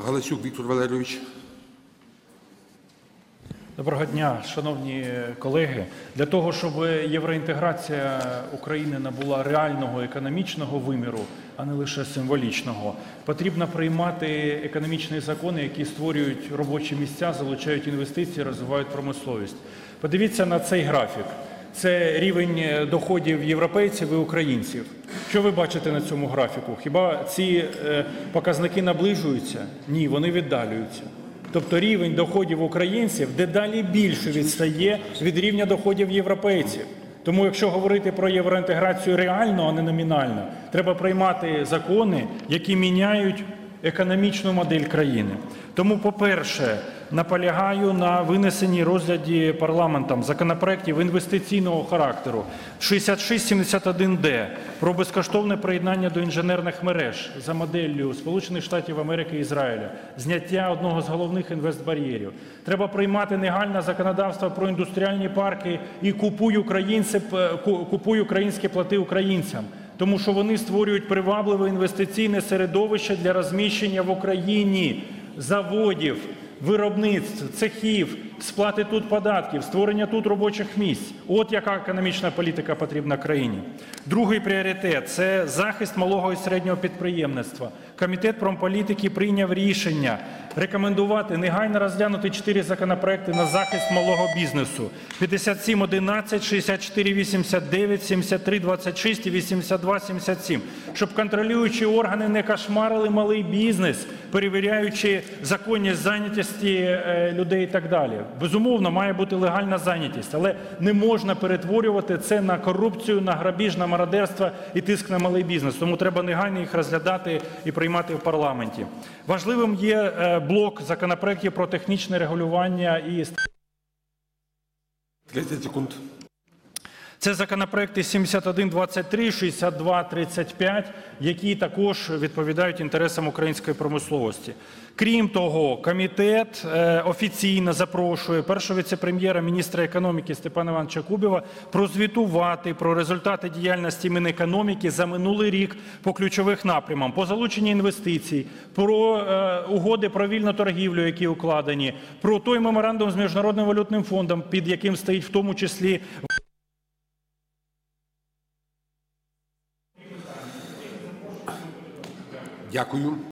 Галасюк Віктор Валерійович. Доброго дня, шановні колеги. Для того, щоб євроінтеграція України набула реального економічного виміру, а не лише символічного, потрібно приймати економічні закони, які створюють робочі місця, залучають інвестиції, розвивають промисловість. Подивіться на цей графік. Це рівень доходів європейців і українців. Що ви бачите на цьому графіку? Хіба ці показники наближуються? Ні, вони віддалюються. Тобто рівень доходів українців дедалі більше відстає від рівня доходів європейців. Тому якщо говорити про євроінтеграцію реально, а не номінально, треба приймати закони, які міняють економічну модель країни. Тому, по-перше, наполягаю на винесенні розгляді парламентом законопроєктів інвестиційного характеру 6671-д про безкоштовне приєднання до інженерних мереж за моделлю Сполучених Штатів Америки і Ізраїля, зняття одного з головних інвестбар'єрів. Треба приймати негайне законодавство про індустріальні парки і купуй українське, плати українцям. Тому що вони створюють привабливе інвестиційне середовище для розміщення в Україні заводів, виробництв, цехів, сплати тут податків, створення тут робочих місць. От яка економічна політика потрібна країні. Другий пріоритет – це захист малого і середнього підприємництва. Комітет промполітики прийняв рішення рекомендувати негайно розглянути 4 законопроекти на захист малого бізнесу. 5711, 6489, 7326 і 8277. Щоб контролюючі органи не кошмарили малий бізнес, перевіряючи законність зайнятості людей і так далі. Безумовно, має бути легальна зайнятість, але не можна перетворювати це на корупцію, на грабіж, на мародерство і тиск на малий бізнес. Тому треба негайно їх розглядати і приймати в парламенті. Важливим є блок законопроєктів про технічне регулювання і 30 секунд. Це законопроекти 7123, 6235, які також відповідають інтересам української промисловості. Крім того, комітет офіційно запрошує першого віце-прем'єра, міністра економіки Степана Івановича Кубіва прозвітувати про результати діяльності Мінекономіки за минулий рік по ключових напрямам, по залученню інвестицій, про угоди про вільну торгівлю, які укладені, про той меморандум з Міжнародним валютним фондом, під яким стоїть в тому числі Дякую.